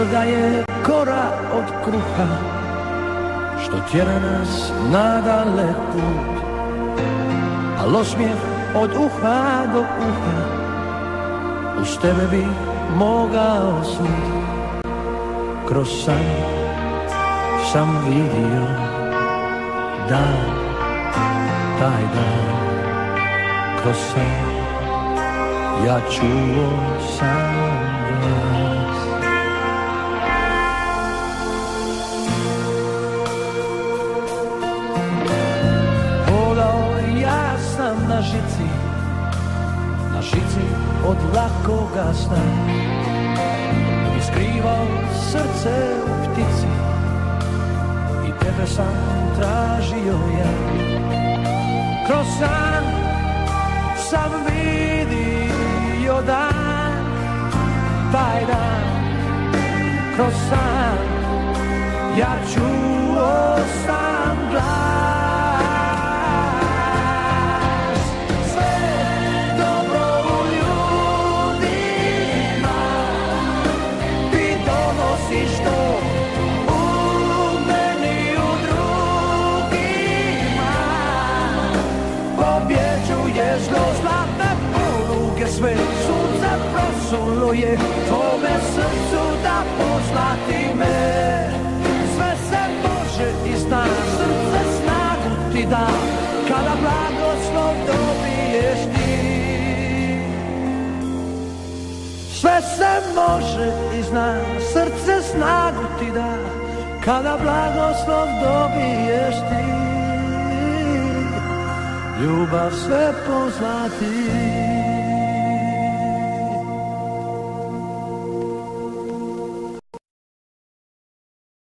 da je kora od kruha što tjera nas na dalek put, al osmijeh od uha do uha uz tebe bi mogao snut. Kroz san sam vidio dan, taj dan. Kroz san ja čuo sam glas. Hodao ja sam na žici od lakoga sna i skrivao srce u ptici i tebe sam tražio ja. Kroz san sam vidio dan, taj dan. Kroz san ja čuo sam glas. Sve sunce prosulo je tvome srcu da pozlati me. Sve se može i zna, srce snagu ti da, kada blagoslov dobiješ ti. Sve se može i zna, srce snagu ti da, kada blagoslov dobiješ ti. Ljubav sve pozlati.